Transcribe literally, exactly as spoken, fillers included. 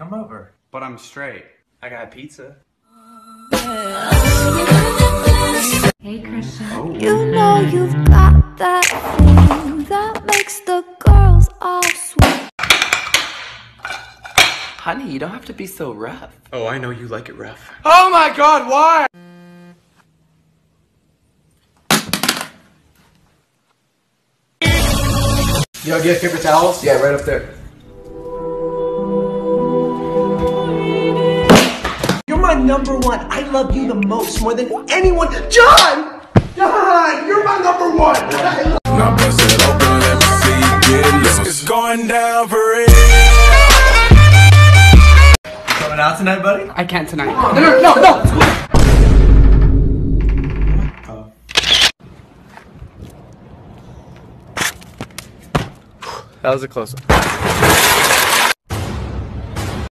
come over. But I'm straight. I got pizza. Hey, Christian. Oh. You know you've got that thing that makes the girls all sweat. Honey, you don't have to be so rough. Oh, I know you like it rough. Oh my god, why? You all get paper towels? Yeah, right up there. You're my number one. I love you the most, more than anyone. John! John! You're my number one! Now bust it open, let me see you get loose. It's going down for real. You coming out tonight, buddy? I can't tonight. No, no, no, no! Oh. That was a close one.